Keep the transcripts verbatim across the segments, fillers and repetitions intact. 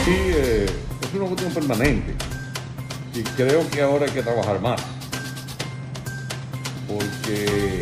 Sí, eh, es una cuestión permanente y creo que ahora hay que trabajar más, porque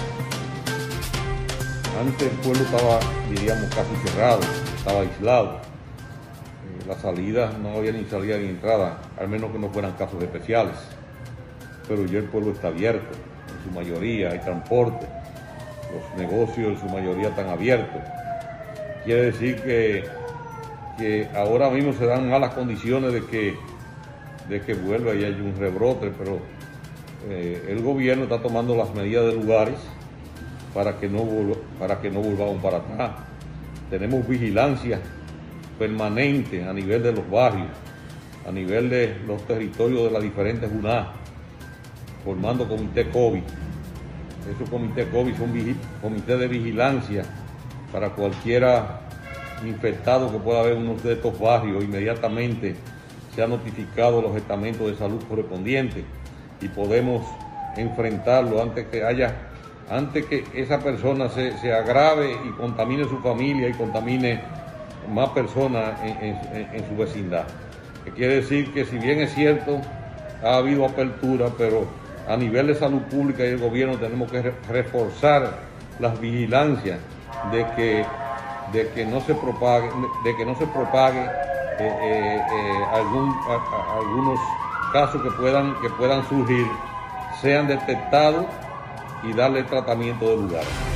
antes el pueblo estaba, diríamos, casi cerrado, estaba aislado. Eh, las salidas, no había ni salida ni entrada, al menos que no fueran casos especiales. Pero ya el pueblo está abierto, en su mayoría hay transporte, los negocios en su mayoría están abiertos. Quiere decir que, que ahora mismo se dan malas condiciones de que, de que vuelva y haya un rebrote, pero eh, el gobierno está tomando las medidas de lugares para que no, para que no volvamos para atrás. Tenemos vigilancia permanente a nivel de los barrios, a nivel de los territorios de las diferentes U N A, formando comité COVID. Esos comités COVID son comités de vigilancia para cualquiera infectado que pueda haber en uno de estos barrios. Inmediatamente se ha notificado a los estamentos de salud correspondientes y podemos enfrentarlo antes que haya, antes que esa persona se, se agrave y contamine su familia y contamine más personas en, en, en su vecindad. Que quiere decir que, si bien es cierto, ha habido apertura, pero a nivel de salud pública y el gobierno tenemos que re reforzar las vigilancias de que, de que no se propague, de que no se propague eh, eh, eh, algún, a, a, algunos casos que puedan, que puedan surgir, sean detectados y darle tratamiento de lugar.